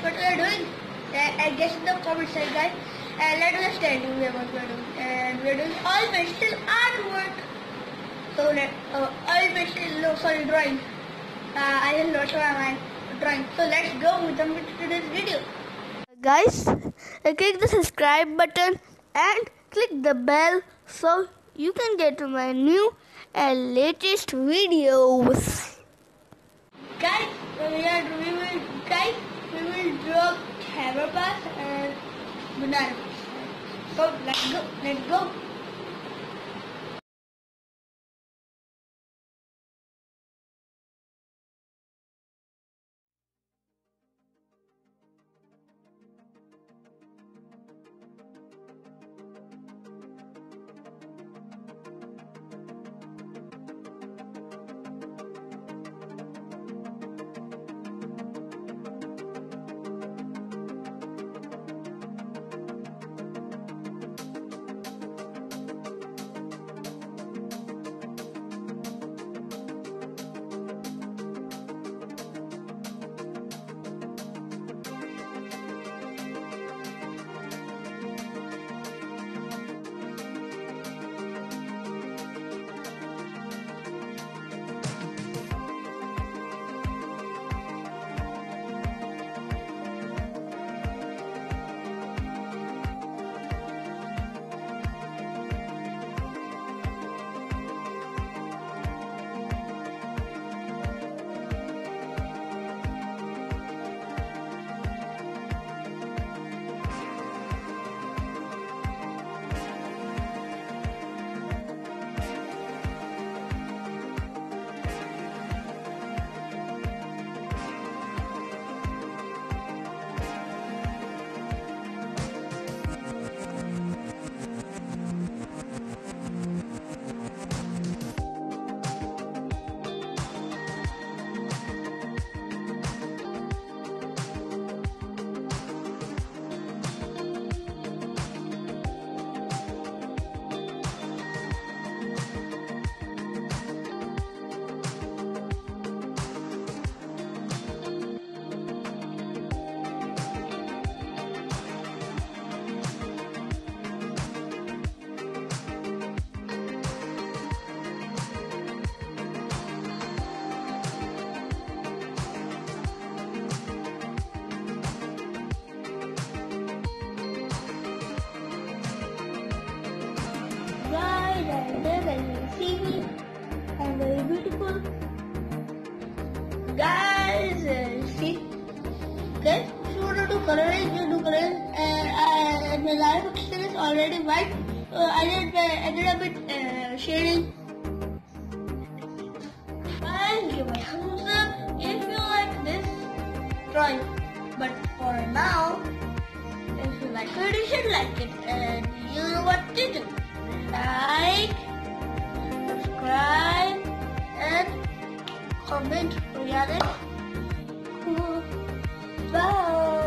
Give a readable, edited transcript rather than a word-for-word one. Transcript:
what we are doing? I guess in the comment section, guys. And let us tell you what we are doing. And we are doing all pastel artwork. So drawing. I just lost my drawing. So let's go with today's video. Guys, click the subscribe button and click the bell so you can get my new and latest videos. Guys, we will draw khyber and menar-e-pakistan. So let's go. And there can you see me. I'm very beautiful. Guys, see? Guys, if you want to do coloring, you do coloring. And my live picture is already white. I did a bit shading. Guys, give a thumbs up if you like this drawing. But for now, if you like it, you should like it. And you know what to do. Like, subscribe, and comment. Bye.